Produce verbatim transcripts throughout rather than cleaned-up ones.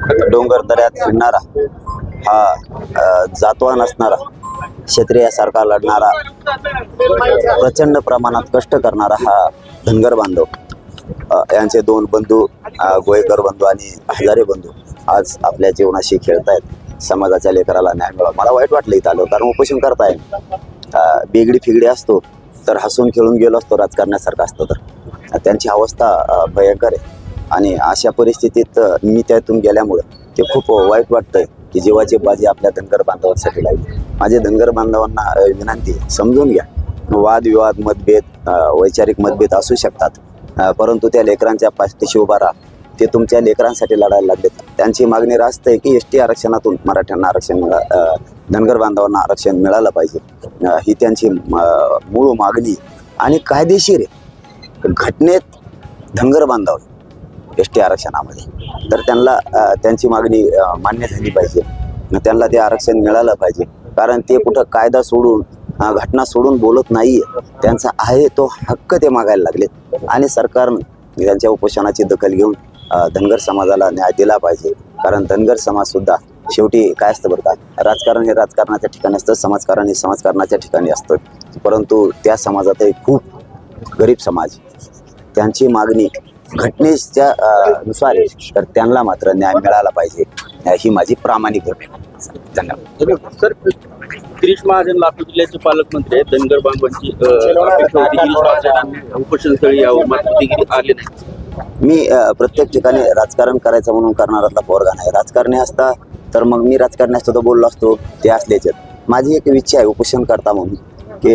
डोंगर दऱ्यात फिरणारा हा जातवान असणारा क्षत्रियासारखा लढणारा प्रचंड प्रमाणात कष्ट करणारा हा धनगर बांधव यांचे दोन बंधू गोयकर बंधू आणि हजारे बंधू आज आपल्या जीवनाशी खेळतायत। समाजाच्या लेकराला न्याय मिळावा। मला वाईट वाटलं इथं आलो, कारण उपोषण करताय बेगडी फिगडी असतो तर हसून खेळून गेलो असतो, राजकारण्यासारखं असतं तर त्यांची अवस्था भयंकर आहे। आणि अशा परिस्थितीत मी त्यातून गेल्यामुळे ते खूप वाईट वाटतंय की जीवाची बाजी आपल्या धनगर बांधवांसाठी लागली। माझे धनगर बांधवांना विनंती, समजून घ्या, वादविवाद मतभेद वैचारिक मतभेद असू शकतात, परंतु त्या लेकरांच्या पाठीशी उभा राहा। ते तुमच्या लेकरांसाठी लढायला लागलेत। त्यांची मागणी रास्त आहे की एस टी आरक्षणातून मराठ्यांना आरक्षण मिळा धनगर बांधवांना आरक्षण मिळालं पाहिजे, ही त्यांची मूळ मागणी। आणि कायदेशीर आहे, घटनेत धनगर बांधव एस टी आरक्षणामध्ये, तर त्यांना त्यांची मागणी मान्य झाली पाहिजे, त्यांना ते आरक्षण मिळालं पाहिजे। कारण ते कुठं कायदा सोडून घटना सोडून बोलत नाही आहे, त्यांचा आहे तो हक्क ते मागायला लागलेत। आणि सरकारनं त्यांच्या उपोषणाची दखल घेऊन धनगर समाजाला न्याय दिला पाहिजे। कारण धनगर समाजसुद्धा शेवटी काय असतं बरं का, राजकारण हे राजकारणाच्या ठिकाणी असतं, समाजकारण हे समाजकारणाच्या ठिकाणी असतं, परंतु त्या समाजातही खूप गरीब समाज, त्यांची मागणी घटनेच्या नुसार आहे, तर त्यांना मात्र न्याय मिळाला पाहिजे, ही माझी प्रामाणिक भूमिका। धन्यवाद सर। गिरीश महाजन लातूर जिल्ह्याचे पालकमंत्री आहेत। धनगर बांधवांची उपोषण स्थळी यावं, मात्र ते आले नाही। मी प्रत्येक ठिकाणी राजकारण करायचं म्हणून करणाऱ्यातला पोरगा नाही। राजकारणी असता तर मग मी राजकारणी असतो तर बोललो असतो, ते असलेच। माझी एक इच्छा आहे उपोषण करता म्हणून की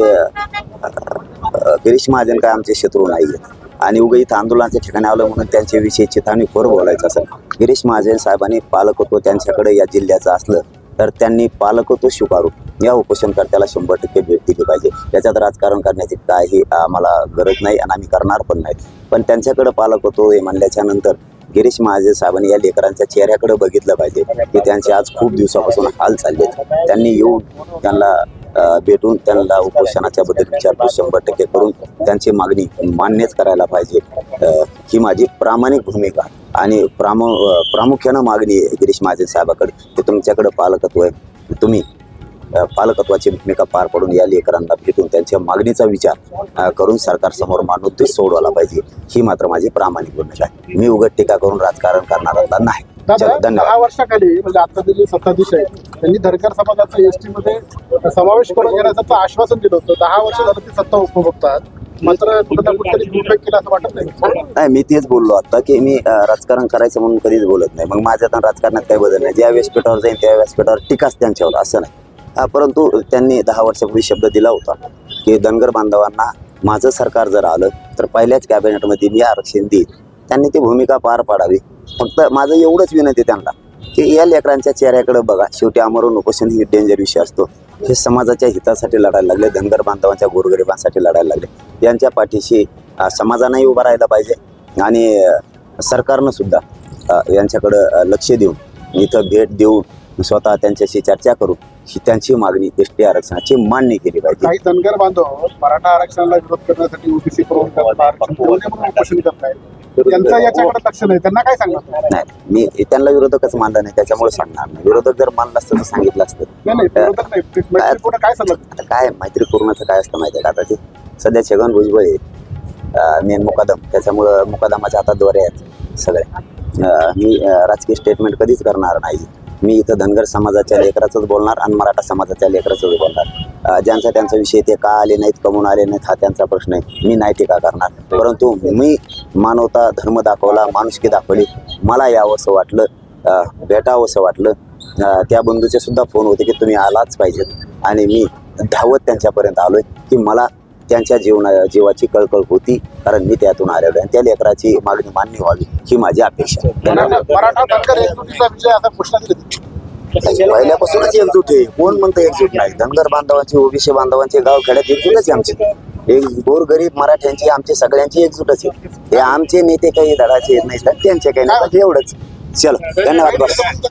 गिरीश महाजन काय आमचे शत्रू नाही आहेत, आणि उगा इथं आंदोलनाच्या ठिकाणी आलं म्हणून त्यांच्याविषयी चिथावणी खोर बोलायचं असेल। गिरीश महाजन साहेबांनी पालकत्व त्यांच्याकडे या जिल्ह्याचं असलं तर त्यांनी पालकत्व स्वीकारू या उपोषणकर्त्याला शंभर टक्के भेट दिली पाहिजे। त्याच्यात राजकारण करण्याची काही आम्हाला गरज नाही आणि आम्ही करणार पण नाही। पण त्यांच्याकडे पालकत्व हे म्हणल्याच्या नंतर गिरीश महाजन साहेबांनी या लेकरांच्या चेहऱ्याकडे बघितलं पाहिजे की त्यांचे आज खूप दिवसापासून हाल चालले। त्यांनी येऊन त्यांना भेटून त्यांना उपोषणाच्या बद्दल विचारपूस शंभर टक्के करून त्यांची मागणी मान्यच करायला पाहिजे, ही माझी प्रामाणिक भूमिका आणि प्रामु प्रामुख्यानं मागणी आहे गिरीश महाजन साहेबाकडे की तुमच्याकडे पालकत्व आहे, तुम्ही पालकत्वाची भूमिका पार पडून या लेकरांना भेटून त्यांच्या मागणीचा विचार करून सरकारसमोर मांडून ते सोडवायला पाहिजे, ही मात्र माझी प्रामाणिक भूमिका आहे। मी उघड टीका करून राजकारण करणारा नाही। दहा वर्षाखाली म्हणजे आता जे सत्ताधीश आहे त्यांनी धनगर समाजाचा एस टी मध्ये समावेश करून घेण्याचं आश्वासन दिलं होतं। दहा वर्ष झालं ती सत्ता उपभोगतात, मात्र कुठं ना कुठेतरी दुर्लक्ष केलं असं वाटत नाही? नाही, मी तेच बोललो आता की मी राजकारण करायचं म्हणून कधीच बोलत नाही। मग माझ्या राजकारणात काही बदल नाही, ज्या व्यासपीठावर जाईल त्या व्यासपीठावर टीकाच त्यांच्यावर असं नाही। परंतु त्यांनी दहा वर्षापूर्वी शब्द दिला होता की धनगर बांधवांना माझं सरकार जर आलं तर पहिल्याच कॅबिनेटमध्ये मी आरक्षण देईल। त्यांनी ती भूमिका पार पाडावी। फक्त माझं एवढंच विनंती त्यांना की या लेकरांच्या चेहऱ्याकडे बघा। शेवटी आमरण उपोषण ही डेंजर विषय असतो, हे समाजाच्या हितासाठी लढायला लागले, धनगर बांधवांच्या गोरगरिबांसाठी लढायला लागले। यांच्या पाठीशी समाजानंही उभा राहायला पाहिजे आणि सरकारनं सुद्धा यांच्याकडं लक्ष देऊन इथं भेट देऊन स्वतः त्यांच्याशी चर्चा करून ही त्यांची मागणी एस टी आरक्षणाची मान्य केली पाहिजे। काही धनगर बांधव मराठा आरक्षणाला विरोध करण्यासाठी ओबीसी उपोषण करतायत, त्यांचं याच्याकडे लक्ष नाही, त्यांना काय सांगणार? नाही, मी त्यांना विरोधकच मानला नाही, त्याच्यामुळे सांगणार नाही। विरोधक जर मानलं असतं तर सांगितलं असतं। काय सांगत काय मैत्रीपूर्णाचं काय असतं माहिती आहे का, आता ते सध्या छगन भुजबळ आहे मेन मुकादम, त्याच्यामुळं मुकादमाच्या हातात दोरे आहेत सगळे। मी राजकीय स्टेटमेंट कधीच करणार नाही। मी इथं धनगर समाजाच्या लेकराचंच बोलणार आणि मराठा समाजाच्या लेकराचंच बोलणार। ज्यांचा त्यांचा विषय ते का आले नाहीत, कमून आले नाहीत, हा त्यांचा प्रश्न आहे, मी नाही टीका करणार। परंतु मी मानवता धर्म दाखवला, माणुसकी दाखवली, मला यावंसं वाटलं, भेटावंसं वाटलं। त्या बंधूचे सुद्धा फोन होते की तुम्ही आलाच पाहिजेत, आणि मी धावत त्यांच्यापर्यंत आलोय की मला त्यांच्या जीवना जीवाची कळकळ होती, कारण मी त्यातून आलेलो आहे। त्या लेकराची मागणी मान्य व्हावी ही माझी अपेक्षा आहे। पहिल्यापासूनच एकजूट आहे, कोण म्हणतं एकजूट नाही? धनगर बांधवांची ओबीसी बांधवांचे गाव खेड्यात एकजूटच आहे आमची, एक गोरगरीब मराठ्यांची आमची सगळ्यांची एकजूटच आहे। हे आमचे नेते काही धडाचे नाही, त्यांचे काही नाही, एवढंच। चलो, धन्यवाद बस।